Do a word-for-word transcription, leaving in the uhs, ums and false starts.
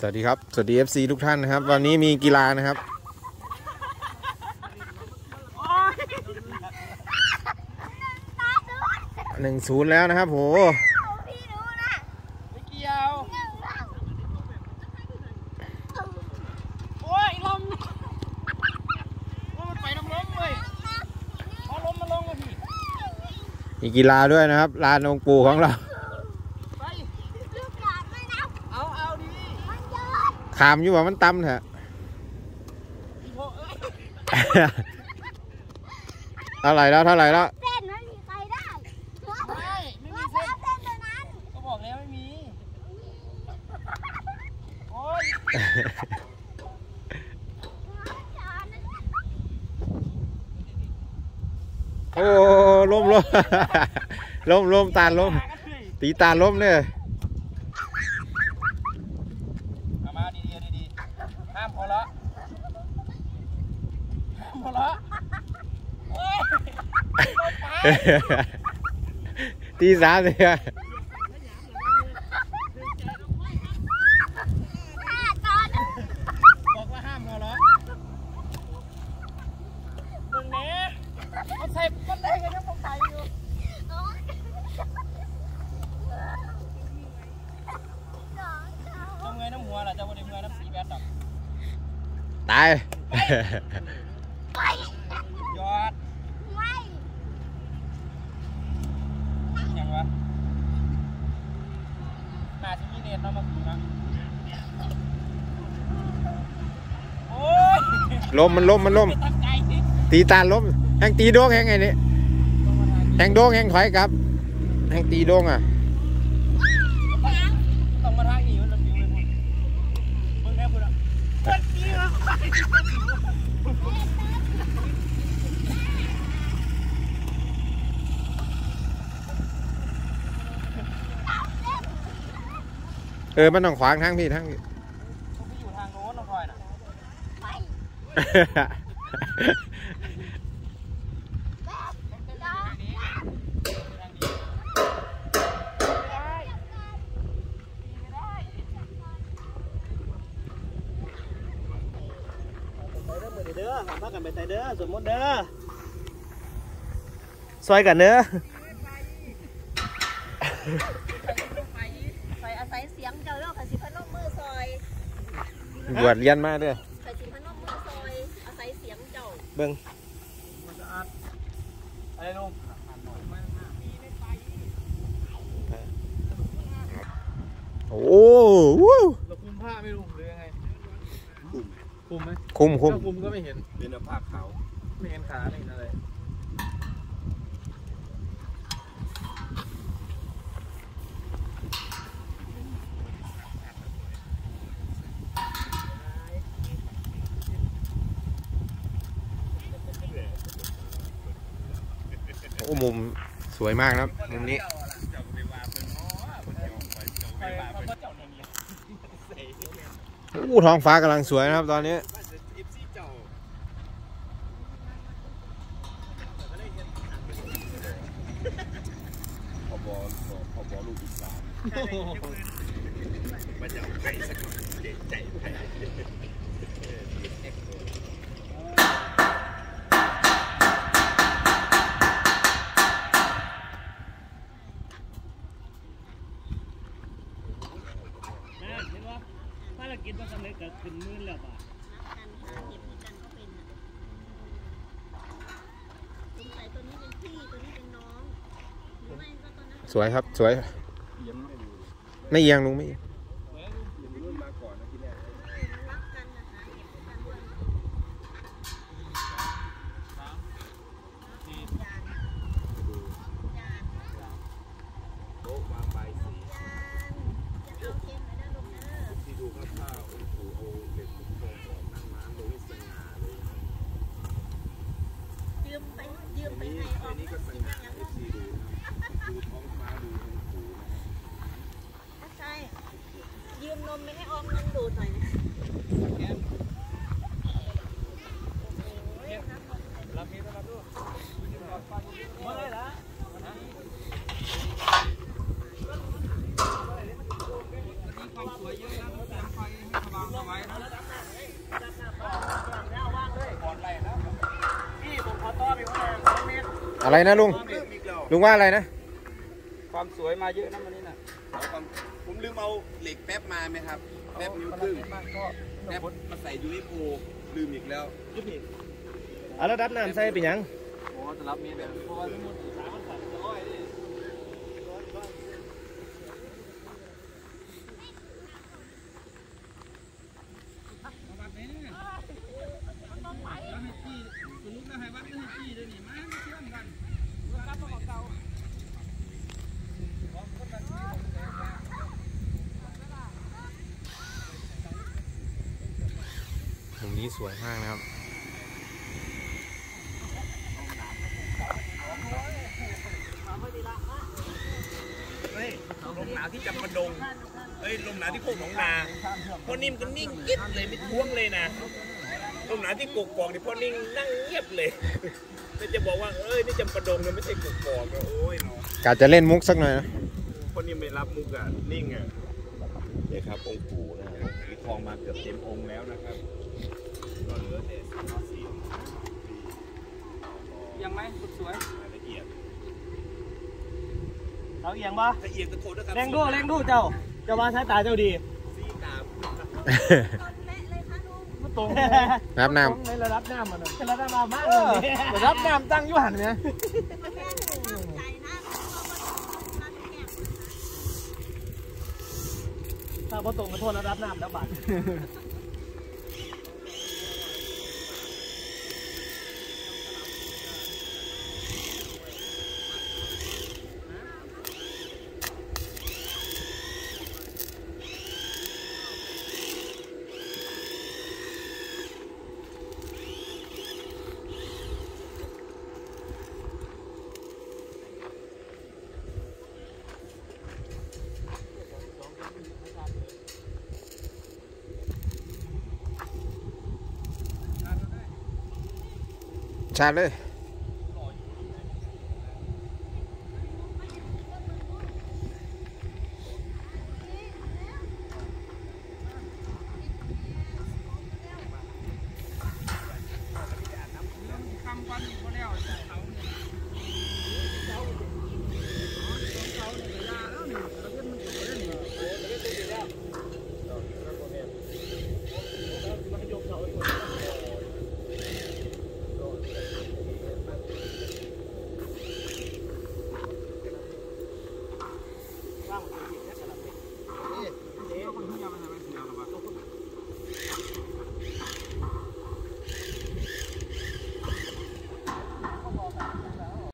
สวัสดีครับสวัสดี เอฟ ซี ทุกท่านนะครับวันนี้มีกีฬานะครับหนึ่งศูนย์แล้วนะครับโหไม่เกี่ยวโอ้ยลมมันไปน้ำล้มเลยพอลมมาลงมาพี่มีกีฬาด้วยนะครับลานองค์ปู่ของเราเอาเอาดิขามอยู่ว่ามันต่ำเถอะเท่าไหร่แล้วเท่าไหร่แล้วเส้นไม่มีใครได้ไม่ไม่มีเส้นเส้นตัวนั้นก็บอกแล้วไม่มีโอ้ยโอ้ล้มล้มล้มล้มตาล้มตีตาล้มเนี่ยมาดีดีดีห้ามพอละห้ามพอละตีสามเลยอะบอกว่าห้ามพอละตรงนี้เขาใส่ก้นได้กันยังผมใส่อยู่ทำไงน้ำหัวล่ะจะบริเวณน้ำสีแบดดอกตายยอดยังวะมาที่นี่เน็ตเรามาถึงนะโอ้ยล้มมันล้มมันล้มตีตาล้มแหงตีโด่งแหงไงนี่แหงโด่งแหงถอยครับแหงตีโด่งอ่ะต้องมาทางนี้มันผิวเลยมึงแค่พูดอ่ะมันตีอ่ะเออมันต้องขวางทางพี่ทางพี่ผมไปอยู่ทางโน้นน้องพลอยน่ะเด้อหาพักกันไปเด้อสมมติเด้อซอยกันเด้อใส่อาศัยเสียงเจ้าเรื่องขันสิพนมมือซอยบวชเรียนมาด้วยขันสิพนมมือซอยอาศัยเสียงเจ้าเบิ้งอะไรลุงโอ้โหเราคุมผ้าไม่ลุงหรือยังไงคุมไหมคุมคุมคุมก็ไม่เห็นเป็นผ้าขาวไม่เห็นขาไม่เห็นอะไรโอ้มุมสวยมากนะมุมนี้โอ้ท้องฟ้ากำลังสวยนะครับตอนนี้พอบอลพอบอลลูกอีสานมาจากไทยสักเด็กใจไทยภารกิจมันสำเร็จกับขึ้นมือแล้วป่ะสวยครับสวยไม่เอียงลุงไม่เอียงยืมนมไปให้ออมนมดูดหน่อยนะรับมีรับด้วยมาเลยละความสวยเยอะนะแต่ไฟอะไรนะลุงลุงว่าอะไรนะความสวยมาเยอะนะวันนี้น่ะผมลืมเอาเหล็กแป๊บมาไหมครับแป๊บนิ้วครึ่งแป๊บมาใส่ยูนิโคลืมอีกแล้วเอาแล้วดับน้ำใส่เป็นยังโอ้จะรับมีแบบเพราะว่าสมมติสามพันสามร้อยนี่มุมนี้สวยมากนะครับเฮ้ยลมหนาวที่จำปาดงเฮ้ยลมหนาวที่โคกหนองนาพ่อนิ่มก็นิ่งกิ๊บเลยไม่ท้วงเลยนะลมหนาวที่กกอกนี่พ่อนิ่งนั่งเงียบเลยไม่จะบอกว่าเอ้ยนี่จำปาดงนะไม่ใช่กกอกนะโอ้ยเนาะกาจะเล่นมุกสักหน่อยนะพ่อนิ่มไม่รับมุกอ่ะนิ่งอ่ะเนี่ยครับองค์ปู่นะถือทองมาเกือบเต็มองค์แล้วนะครับก็เหลือแต่สียังไหมสวยรายละเอียดเราเอียงปะละเอียดกระโถนนะครับแรงดูแรงดูเจ้าเจ้าว่าสายตาเจ้าดีสีตามมันตรงน้ำน้ในระดับน้ำมันเป็นระดับน้ำมากเลยระดับน้ำตั้งอยู่หันเนี่ยถ้าพอตรงมาโทษระดับน้ำแล้วบาดำชาดเลย